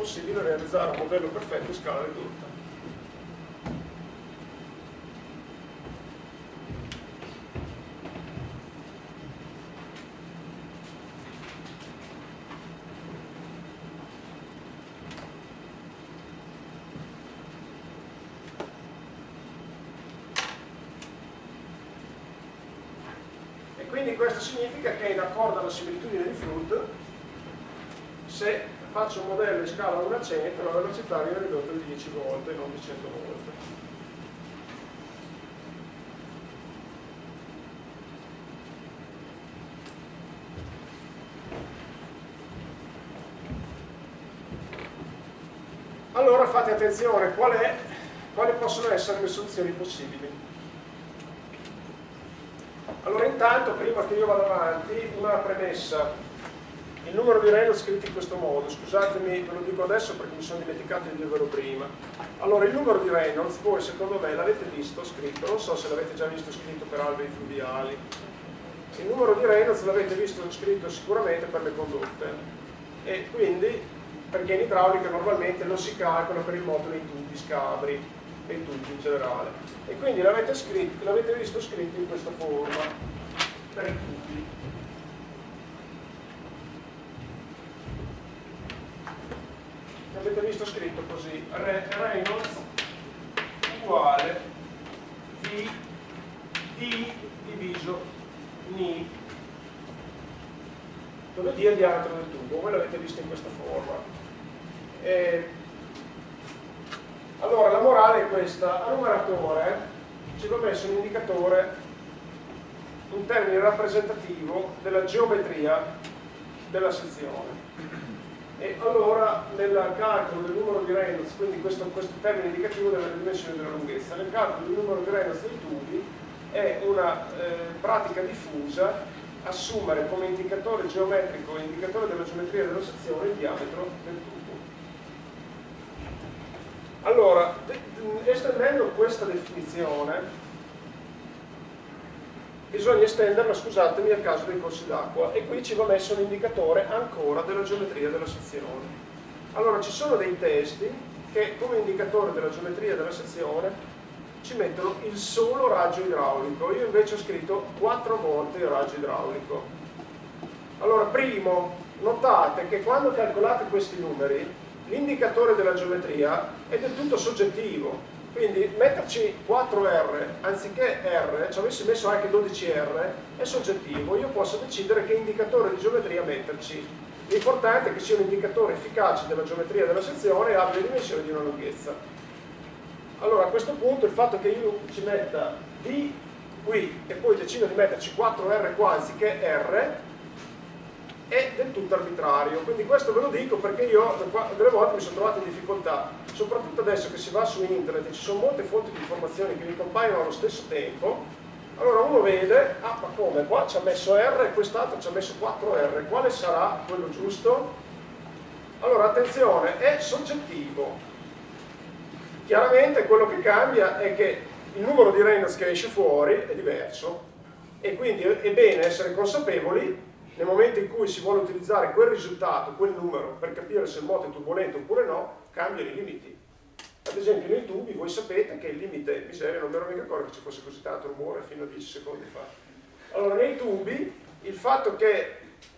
possibile realizzare un modello perfetto in scala ridotta. E quindi questo significa che in accordo alla similitudine di Flood, se faccio un modello in scala 1 a 100, la velocità viene ridotta di 10 volte, non di 100 volte. Allora fate attenzione, quali possono essere le soluzioni possibili. Allora intanto, prima che io vada avanti, una premessa. Il numero di Reynolds scritto in questo modo, scusatemi, ve lo dico adesso perché mi sono dimenticato di dirvelo prima. Allora, il numero di Reynolds, voi secondo me l'avete visto scritto, non so se l'avete già visto scritto per alvei fluviali. Il numero di Reynolds l'avete visto scritto sicuramente per le condotte. E quindi, perché in idraulica normalmente lo si calcola per il moto dei tubi scabri, dei tubi in generale. E quindi l'avete visto scritto in questa forma, per i tubi. Avete visto scritto così, Reynolds uguale D diviso Ni, dove D è il diametro del tubo. Voi l'avete visto in questa forma. Allora la morale è questa: a numeratore ci va messo un indicatore, un termine rappresentativo della geometria della sezione. E allora nel calcolo del numero di Reynolds, quindi questo termine indicativo della dimensione della lunghezza, nel calcolo del numero di Reynolds dei tubi è una pratica diffusa assumere come indicatore geometrico e indicatore della geometria della sezione il diametro del tubo. Allora, estendendo questa definizione, bisogna estenderla, scusatemi, al caso dei corsi d'acqua, e qui ci va messo un indicatore ancora della geometria della sezione. Allora ci sono dei testi che come indicatore della geometria della sezione ci mettono il solo raggio idraulico. Io invece ho scritto 4 volte il raggio idraulico. Allora, primo, notate che quando calcolate questi numeri l'indicatore della geometria è del tutto soggettivo. Quindi metterci 4R anziché R, ci avessi messo anche 12R, è soggettivo. Io posso decidere che indicatore di geometria metterci. L'importante è che sia un indicatore efficace della geometria della sezione e abbia le dimensioni di una lunghezza. Allora a questo punto il fatto che io ci metta D qui e poi decido di metterci 4R qua anziché R è del tutto arbitrario. Quindi questo ve lo dico perché io delle volte mi sono trovato in difficoltà, soprattutto adesso che si va su internet e ci sono molte fonti di informazioni che vi compaiono allo stesso tempo. Allora uno vede, ah ma come, qua ci ha messo R e quest'altro ci ha messo 4R, quale sarà quello giusto? Allora attenzione, è soggettivo. Chiaramente quello che cambia è che il numero di Reynolds che esce fuori è diverso e quindi è bene essere consapevoli nel momento in cui si vuole utilizzare quel risultato, quel numero, per capire se il moto è turbolento oppure no, cambiano i limiti. Ad esempio nei tubi voi sapete che il limite, miseria, non mi ero mica accorto che ci fosse così tanto rumore fino a 10 secondi fa. Allora nei tubi il fatto che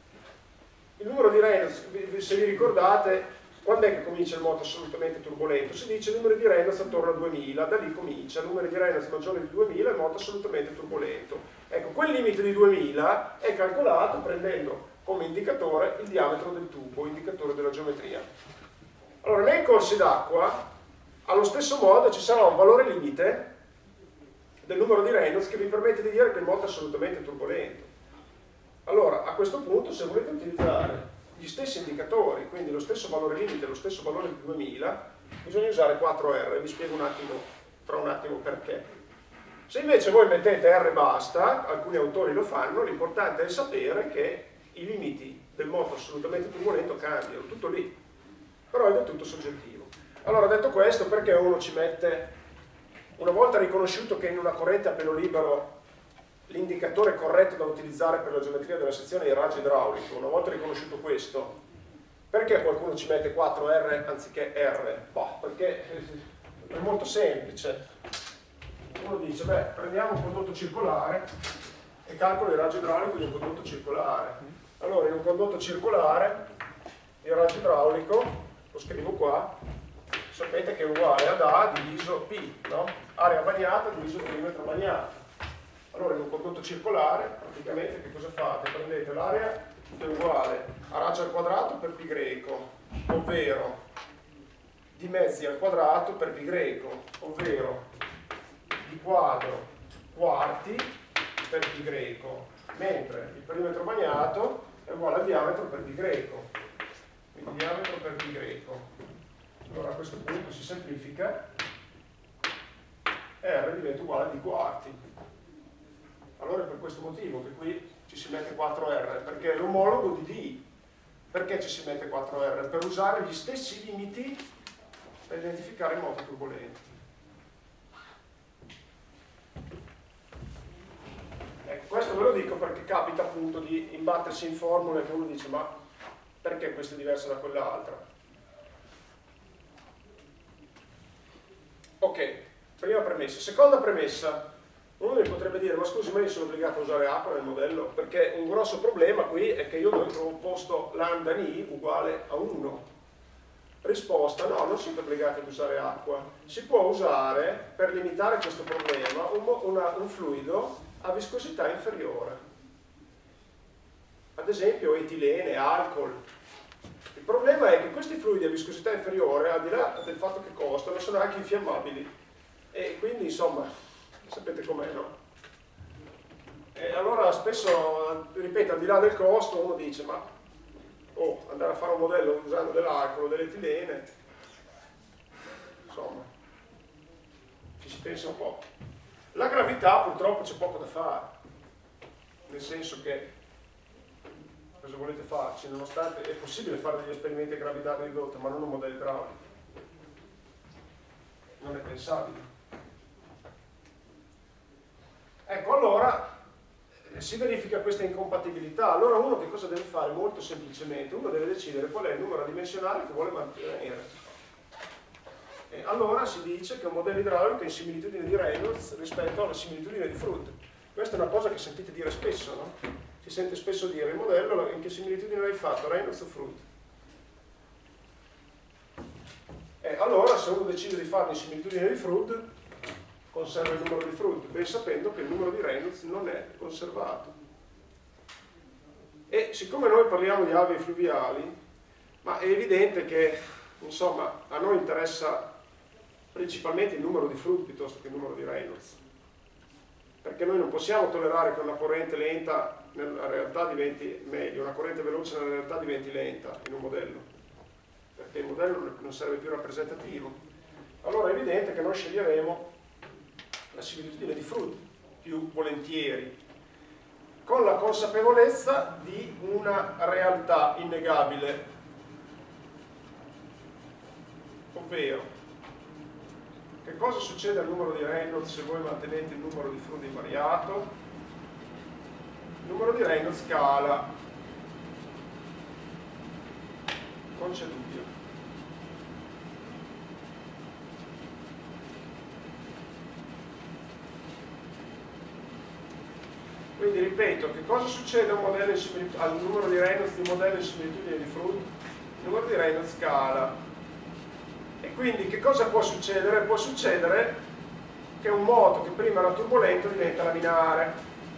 il numero di Reynolds, se vi ricordate, quando è che comincia il moto assolutamente turbolento? Si dice il numero di Reynolds attorno a 2000, da lì comincia, il numero di Reynolds maggiore di 2000 è il moto assolutamente turbolento. Ecco, quel limite di 2000 è calcolato prendendo come indicatore il diametro del tubo, indicatore della geometria. Allora, nei corsi d'acqua, allo stesso modo ci sarà un valore limite del numero di Reynolds che vi permette di dire che il moto è assolutamente turbolento. Allora, a questo punto, se volete utilizzare gli stessi indicatori, quindi lo stesso valore limite, lo stesso valore di 2000, bisogna usare 4R, vi spiego un attimo, tra un attimo perché. Se invece voi mettete R basta, alcuni autori lo fanno, l'importante è sapere che i limiti del moto assolutamente turbolento cambiano, tutto lì, però è del tutto soggettivo. Allora, detto questo, perché uno ci mette, una volta riconosciuto che in una corrente a pelo libero l'indicatore corretto da utilizzare per la geometria della sezione è il raggio idraulico, una volta riconosciuto questo, Perché qualcuno ci mette 4R anziché R? Boh, perché è molto semplice. Uno dice, beh, prendiamo un condotto circolare e calcolo il raggio idraulico di un condotto circolare. Allora, in un condotto circolare, il raggio idraulico, lo scrivo qua, sapete che è uguale ad A diviso P, no? Area bagnata diviso perimetro bagnato. Allora, in un condotto circolare, praticamente, che cosa fate? Prendete l'area che è uguale a raggio al quadrato per pi greco, ovvero di mezzi al quadrato per pi greco, ovvero di quadro quarti per pi greco, mentre il perimetro bagnato è uguale al diametro per pi greco, quindi diametro per pi greco. Allora a questo punto si semplifica, R diventa uguale a d quarti. Allora è per questo motivo che qui ci si mette 4R, perché è l'omologo di D. Perché ci si mette 4R? Per usare gli stessi limiti per identificare i moti turbolenti. Ecco, questo ve lo dico perché capita appunto di imbattersi in formule che uno dice ma perché questa è diversa da quell'altra? Ok, prima premessa. Seconda premessa. Uno mi potrebbe dire, ma scusi, ma io sono obbligato a usare acqua nel modello? Perché un grosso problema qui è che io trovo un posto lambda ni uguale a 1. Risposta, no, non siete obbligati ad usare acqua. Si può usare, per limitare questo problema, un fluido a viscosità inferiore. Ad esempio etilene, alcol. Il problema è che questi fluidi a viscosità inferiore, al di là del fatto che costano, sono anche infiammabili. E quindi, insomma, sapete com'è, no? E allora spesso, ripeto, al di là del costo, uno dice, ma andare a fare un modello usando dell'alcol o dell'etilene, insomma, ci si pensa un po'. La gravità purtroppo c'è poco da fare, nel senso che, cosa volete farci? Nonostante è possibile fare degli esperimenti a gravità ridotta, ma non un modello idraulico. Non è pensabile. Ecco, allora si verifica questa incompatibilità. Allora uno che cosa deve fare? Molto semplicemente, uno deve decidere qual è il numero dimensionale che vuole mantenere. E allora si dice che un modello idraulico è in similitudine di Reynolds rispetto alla similitudine di Froude. Questa è una cosa che sentite dire spesso, no? Si sente spesso dire, il modello in che similitudine l'hai fatto, Reynolds o Froude? E allora se uno decide di farlo in similitudine di Froude, conserva il numero di Froude, ben sapendo che il numero di Reynolds non è conservato. E siccome noi parliamo di alvei fluviali, ma è evidente che, insomma, a noi interessa principalmente il numero di Froude piuttosto che il numero di Reynolds. Perché noi non possiamo tollerare che una corrente lenta nella realtà diventi meglio, una corrente veloce nella realtà diventi lenta in un modello. Perché il modello non sarebbe più rappresentativo. Allora è evidente che noi sceglieremo la similitudine di Froude più volentieri, con la consapevolezza di una realtà innegabile, ovvero che cosa succede al numero di Reynolds se voi mantenete il numero di Froude invariato? Il numero di Reynolds cala, non c'è dubbio. Quindi ripeto, che cosa succede al numero di Reynolds di un modello in similitudine di Froude? Il numero di Reynolds cala. E quindi che cosa può succedere? Può succedere che un moto che prima era turbolento diventa laminare.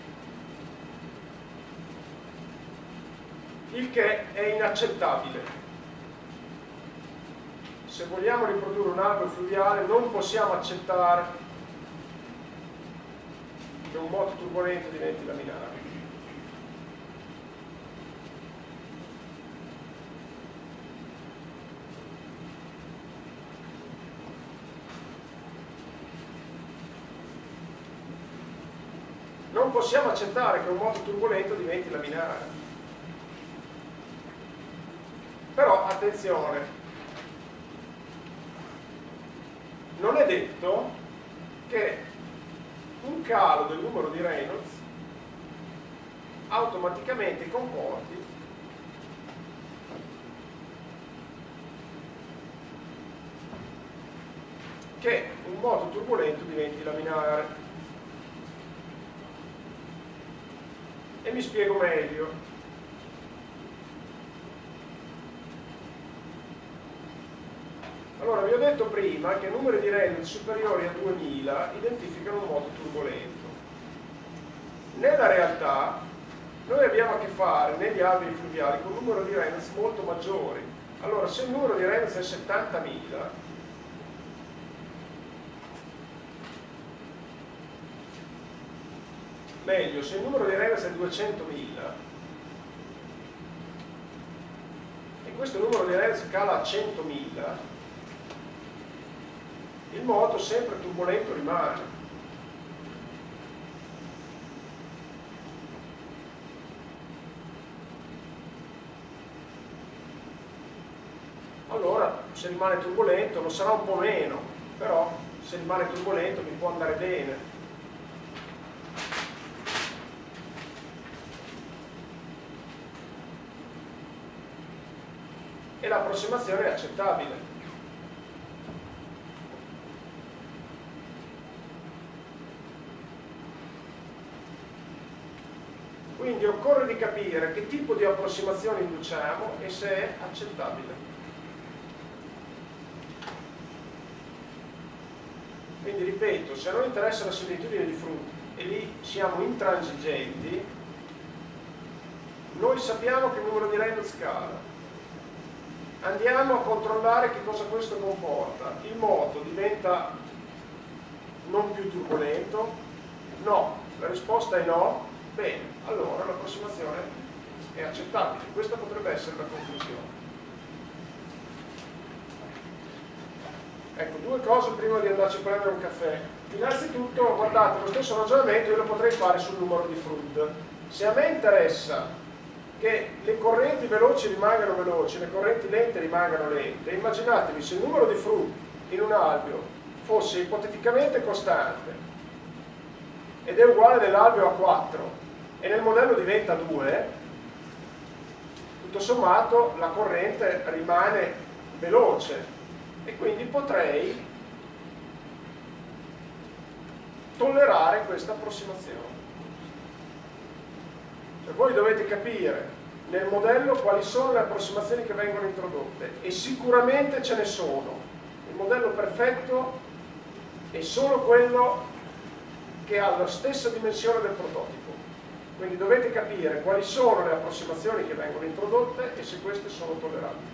Il che è inaccettabile. Se vogliamo riprodurre un alveo fluviale non possiamo accettare che un moto turbolento diventi laminare. Non possiamo accettare che un moto turbolento diventi laminare. Però, attenzione, non è detto che un calo del numero di Reynolds automaticamente comporti che un moto turbolento diventi laminare. E mi spiego meglio. Allora, vi ho detto prima che numeri di Reynolds superiori a 2000 identificano un moto turbolento. Nella realtà, noi abbiamo a che fare negli alvei fluviali con un numero di Reynolds molto maggiori. Allora, se il numero di Reynolds è 70.000, meglio, se il numero di Reynolds è 200.000 e questo numero di Reynolds cala a 100.000, il moto sempre turbolento rimane. Allora, se rimane turbolento, lo sarà un po' meno, però se rimane turbolento mi può andare bene. E l'approssimazione è accettabile. Quindi occorre di capire che tipo di approssimazione induciamo e se è accettabile. Quindi ripeto, se a noi interessa la similitudine di Frutti e lì siamo intransigenti, noi sappiamo che il numero di Reynolds cala. Andiamo a controllare che cosa questo comporta. Il moto diventa non più turbolento? No. La risposta è no. Bene, allora l'approssimazione è accettabile. Questa potrebbe essere la conclusione. Ecco, due cose prima di andarci a prendere un caffè. Innanzitutto, guardate, lo stesso ragionamento io lo potrei fare sul numero di Frudd. Se a me interessa che le correnti veloci rimangano veloci, le correnti lente rimangano lente, immaginatevi se il numero di Frudd in un alveo fosse ipoteticamente costante ed è uguale nell'alveo a 4 e nel modello diventa 2, tutto sommato la corrente rimane veloce e quindi potrei tollerare questa approssimazione. Cioè, voi dovete capire nel modello quali sono le approssimazioni che vengono introdotte e sicuramente ce ne sono. Il modello perfetto è solo quello che ha la stessa dimensione del prototipo. Quindi dovete capire quali sono le approssimazioni che vengono introdotte e se queste sono tollerabili.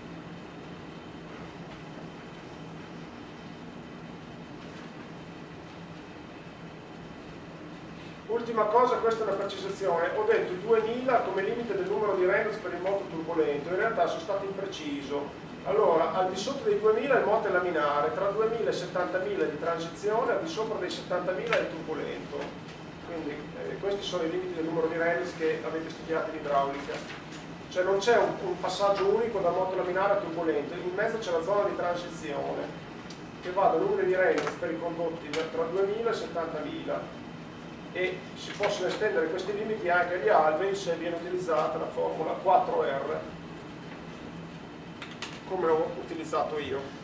Ultima cosa, questa è una precisazione. Ho detto 2000 come limite del numero di Reynolds per il moto turbolento, in realtà sono stato impreciso. Allora, al di sotto dei 2000 il moto è laminare, tra 2000 e 70.000 di transizione, al di sopra dei 70.000 è turbolento. Quindi questi sono i limiti del numero di Reynolds che avete studiato in idraulica. Cioè non c'è un passaggio unico da moto laminare a turbolento, in mezzo c'è la zona di transizione che va da numeri di Reynolds per i condotti tra 2000 e 70.000 e si possono estendere questi limiti anche agli alvei se viene utilizzata la formula 4R come ho utilizzato io.